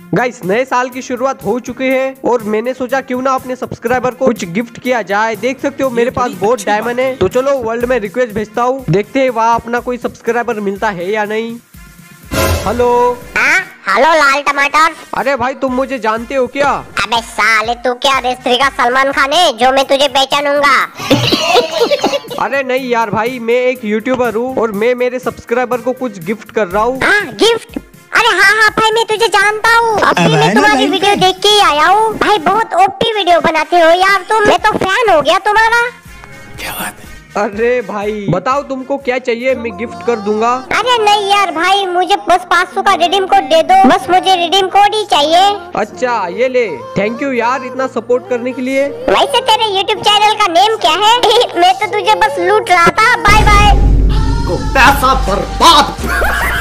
Guys नए साल की शुरुआत हो चुकी है और मैंने सोचा क्यों ना अपने सब्सक्राइबर को कुछ गिफ्ट किया जाए। देख सकते हो मेरे पास बहुत डायमंड है, तो चलो वर्ल्ड में रिक्वेस्ट भेजता हूँ, देखते हैं वहाँ अपना कोई सब्सक्राइबर मिलता है या नहीं। हेलो। हेलो लाल टमाटर। अरे भाई तुम मुझे जानते हो क्या? अबे साले तू क्या रेस्त्री का सलमान खान है जो मैं तुझे पहचानूंगा? अरे नहीं यार भाई, मैं एक यूट्यूबर हूँ और मैं मेरे सब्सक्राइबर को कुछ गिफ्ट कर रहा हूँ। गिफ्ट? अरे हाँ भाई मैं तुझे जानता हूँ, अभी मैं तुम्हारी वीडियो देख के ही आया हूँ। भाई बहुत ओपी वीडियो बनाते हो यार तुम, मैं तो फैन हो गया तुम्हारा। क्या बात है? अरे भाई बताओ तुमको क्या चाहिए, मैं गिफ्ट कर दूंगा। अरे नहीं यार भाई, मुझे बस 500 का रिडीम कोड दे दो, बस मुझे रिडीम कोड ही चाहिए। अच्छा ये ले, थैंक यू यार इतना सपोर्ट करने के लिए। वैसे तेरे YouTube चैनल का नेम क्या है? मैं तो तुझे बस लूट रहा था। Bye bye. पैसा बर्बाद।